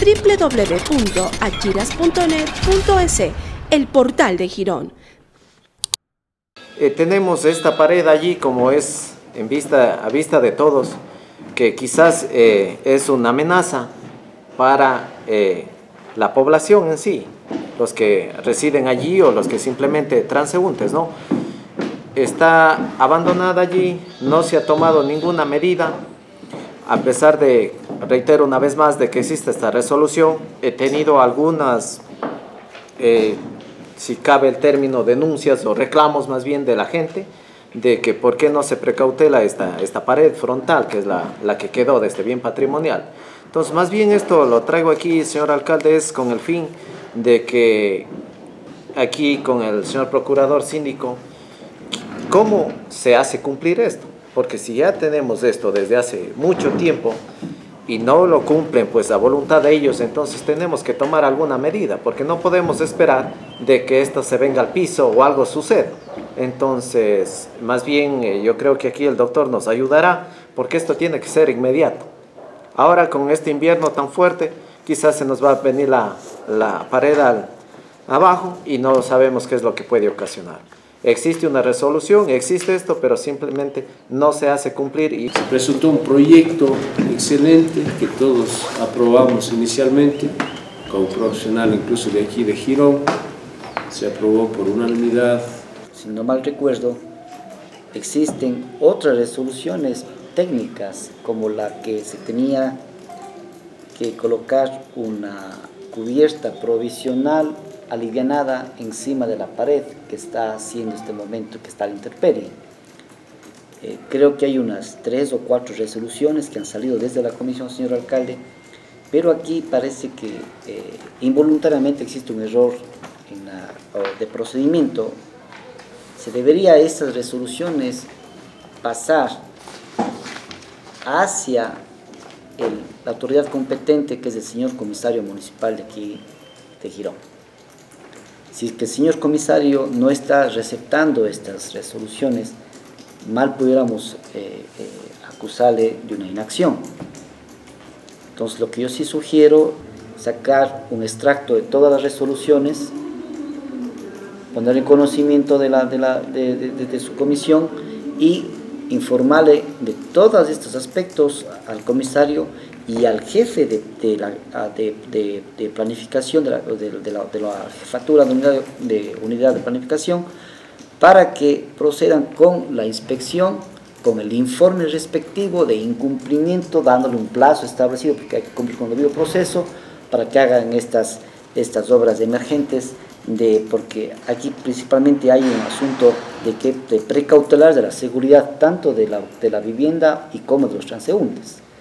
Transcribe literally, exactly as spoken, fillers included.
w w w punto achiras punto net punto es, el portal de Girón. Eh, tenemos esta pared allí como es en vista, a vista de todos, que quizás eh, es una amenaza para eh, la población en sí, los que residen allí o los que simplemente transeúntes, ¿no? Está abandonada allí, no se ha tomado ninguna medida, a pesar de, reitero una vez más, de que existe esta resolución. He tenido algunas, eh, si cabe el término, denuncias o reclamos más bien de la gente, de que por qué no se precautela esta, esta pared frontal, que es la, la que quedó de este bien patrimonial. Entonces, más bien esto lo traigo aquí, señor alcalde, es con el fin de que aquí con el señor procurador síndico, ¿cómo se hace cumplir esto? Porque si ya tenemos esto desde hace mucho tiempo y no lo cumplen pues a voluntad de ellos, entonces tenemos que tomar alguna medida, porque no podemos esperar de que esto se venga al piso o algo suceda. Entonces, más bien eh, yo creo que aquí el doctor nos ayudará, porque esto tiene que ser inmediato. Ahora con este invierno tan fuerte, quizás se nos va a venir la, la pared al, abajo y no sabemos qué es lo que puede ocasionar. Existe una resolución, existe esto, pero simplemente no se hace cumplir. Y... Se presentó un proyecto excelente que todos aprobamos inicialmente, como profesional incluso de aquí de Girón, se aprobó por unanimidad. Si no mal recuerdo, existen otras resoluciones técnicas como la que se tenía que colocar una cubierta provisional alivianada encima de la pared que está haciendo este momento, que está a la intemperie. Eh, creo que hay unas tres o cuatro resoluciones que han salido desde la comisión, señor alcalde, pero aquí parece que eh, involuntariamente existe un error en la, de procedimiento. Se debería estas resoluciones pasar hacia el, la autoridad competente, que es el señor comisario municipal de aquí de Girón. Si es que el señor comisario no está receptando estas resoluciones, mal pudiéramos eh, eh, acusarle de una inacción. Entonces, lo que yo sí sugiero es sacar un extracto de todas las resoluciones, poner en conocimiento de, la, de, la, de, de, de su comisión y informarle de todos estos aspectos al comisario y al jefe de, de, la, de, de, de planificación, de la, de, de, la, de la jefatura de unidad de, unidad de planificación, para que procedan con la inspección, con el informe respectivo de incumplimiento, dándole un plazo establecido, porque hay que cumplir con el debido proceso, para que hagan estas, estas obras emergentes, de, porque aquí principalmente hay un asunto de, que, de precautelar de la seguridad tanto de la, de la vivienda y como de los transeúntes.